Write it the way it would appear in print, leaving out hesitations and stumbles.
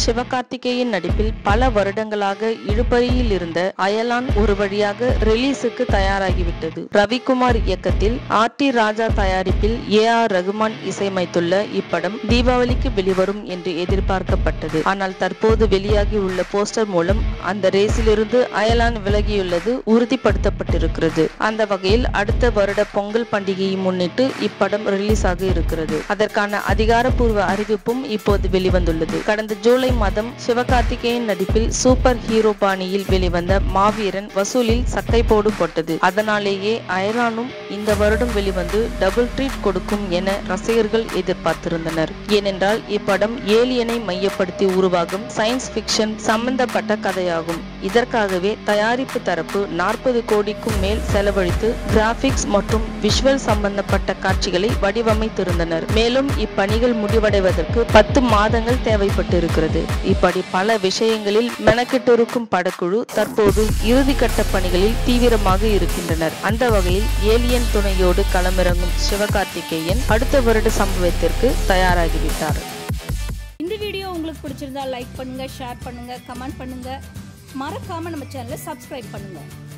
சிவகார்த்திகேயன் நடிப்பில் பல வருடங்களாக இழுபறியில் இருந்த அயலான் ஒரு வழியாக ரிலீஸுக்கு தயாராகிவிட்டது. ரவிக்குமார் இயக்கத்தில் R.T. ராஜா தயாரிப்பில் A.R.Rahman இசையமைத்துள்ள இப்படம் தீபாவளிக்கு வெளிவரும் என்று எதிர்பார்க்கப்பட்டது. ஆனால் தற்போது வெளியாகி உள்ள போஸ்டர் மூலம் அந்த ரேஸிலிருந்து அயலான் விலகியுள்ளது உறுதிப்படுத்தப்பட்டிருக்கிறது. அந்த வகையில் அடுத்த வருட பொங்கல் பண்டிகையை முன்னிட்டு இப்படம் ரிலீஸ் ஆக இருக்கிறது. அதற்கான அதிகாரப்பூர்வ அறிவிப்பும் இப்போது வெளிவந்துள்ளது. கடந்த ஜூலை மாதம் சிவகார்த்திகேயன் நடிப்பில் சூப்பர் ஹீரோ பாணியில் வெளிவந்த மாவீரன் வசூலில் சட்டை போடு போட்டது. அதனாலேயே அயலானும் இந்த வருடம் வெளிவந்து டபுள் ட்ரீட் கொடுக்கும் என ரசிகர்கள் எதிர்பார்த்திருந்தனர். ஏனென்றால் இப்படம் ஏலியனை மையப்படுத்தி உருவாகும் சயின்ஸ் பிக்ஷன் சம்பந்தப்பட்ட கதையாகும். இதற்காகவே தயாரிப்பு தரப்பு 40 கோடிக்கும் மேல் செலவழித்து கிராபிக்ஸ் மற்றும் விஷுவல் சம்பந்தப்பட்ட காட்சிகளை வடிவமைத்திருந்தனர். மேலும் இப்பணிகள் முடிவடைவதற்கு 10 மாதங்கள் தேவைப்பட்டு இருக்கிறது. இப்படி பல விஷயங்களில் மெனக்கெட்டிருக்கும் படக்குழு தற்போது இறுதிக்கட்ட பணிகளில் தீவிரமாக இருக்கின்றனர். அந்த வகையில் ஏலியன் துணையோடு களமிறங்கும் சிவகார்த்திகேயன் அடுத்த வருட சம்பவத்திற்கு தயாராகிவிட்டார். இந்த வீடியோ உங்களுக்கு பிடிச்சிருந்தா லைக் பண்ணுங்க, ஷேர் பண்ணுங்க, கமெண்ட் பண்ணுங்க. மறக்காம நம்ம சேனலை சப்ஸ்கிரைப் பண்ணுங்க.